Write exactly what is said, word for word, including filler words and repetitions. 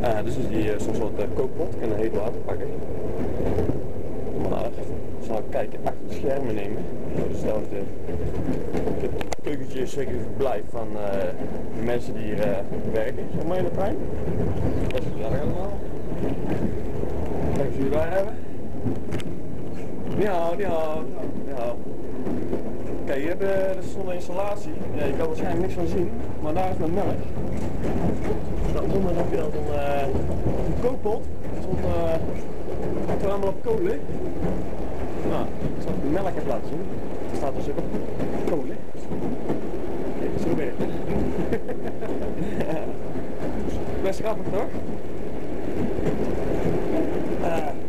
Uh, dus is die uh, zo'n soort uh, kookpot, ik kan een heet water pakken. Maar ik zal kijken achter de schermen nemen. Dus dat het, uh, het keukentje is zeker verblijf van uh, de mensen die hier uh, werken, zeg maar in de trein. Dat is gezellig allemaal. Kijk eens jullie daar hebben. Ja, ja, ja. Kijk, hier hebben we de zonder installatie. Ja, je kan waarschijnlijk niks van zien, maar daar is mijn melk. Daaronder heb je dan zo'n uh, een kookpot. Zo'n uh, wat er allemaal op kolen. Nou, ik zal de melk even laten zien. Er staat dus ook op kolen. Kijk, zo werkt het. Best grappig toch? Uh,